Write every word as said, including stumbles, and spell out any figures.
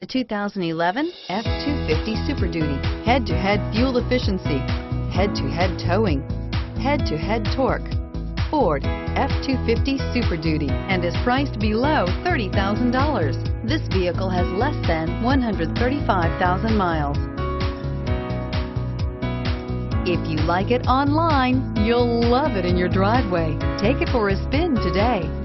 The two thousand eleven F two fifty Super Duty. Head-to-head fuel efficiency, head-to-head towing, head-to-head torque. Ford F two fifty Super Duty and is priced below thirty thousand dollars. This vehicle has less than one hundred thirty-five thousand miles. If you like it online, you'll love it in your driveway. Take it for a spin today.